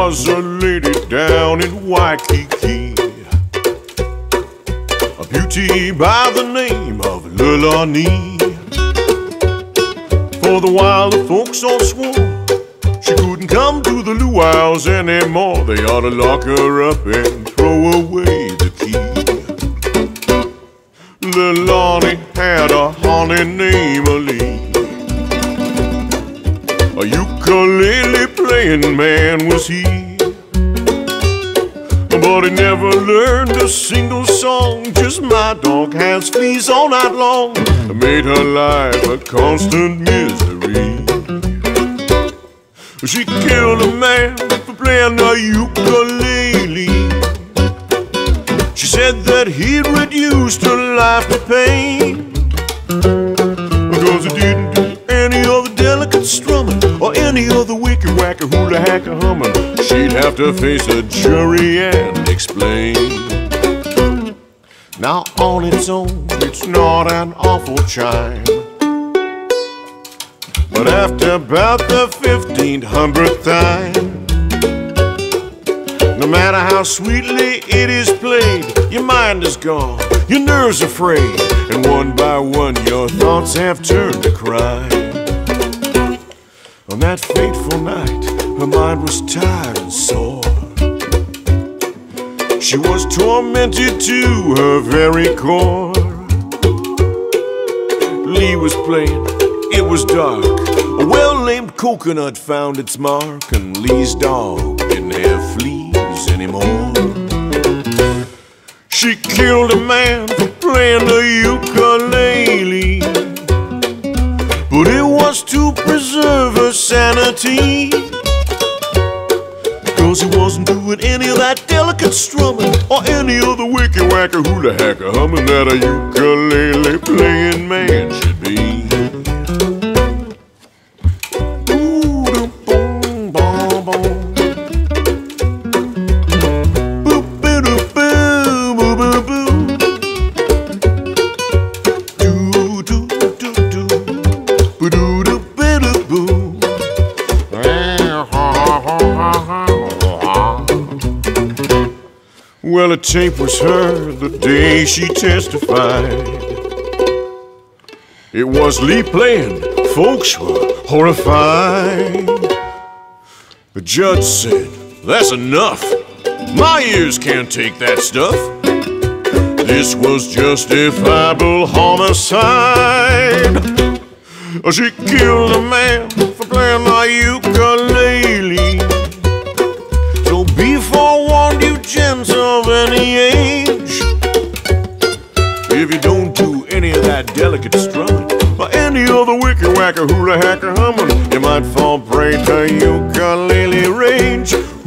was a lady down in Waikiki, a beauty by the name of Lulani. For the while the folks all swore she couldn't come to the luau's anymore. They ought to lock her up and throw away the key. Lulani had a honey named Aline. A ukulele playing man was he, but he never learned a single song. Just my dog has fleas all night long. It made her life a constant misery. She killed a man for playing the ukulele. She said that he'd reduced her life to pain, because he didn't do any of the delicate strumming or any of the wicky-wacky hula-hacka humming. She'd have to face a jury and explain. Now on its own, it's not an awful chime, but after about the 1500th time, no matter how sweetly it is played, your mind is gone, your nerves are frayed, and one by one your thoughts have turned to crime. On that fateful night, her mind was tired and sore. She was tormented to her very core. Lee was playing, it was dark. A well-named coconut found its mark, and Lee's dog didn't have fleas anymore. She killed a man for playing the ukulele, but it was to preserve her sanity, because he wasn't doing any of that delicate strumming or any of the wicky-wacky hula-hacka humming that a ukulele playing man should be. Well, a tape was heard the day she testified. It was Lee playing, folks were horrified. The judge said, "That's enough, my ears can't take that stuff." This was justifiable homicide. She killed a man for playing the ukulele. So be forewarned, you gents of any age, if you don't do any of that delicate strumming or any of the wicky-wacky hula-hacka humming, you might fall prey to ukulele rage.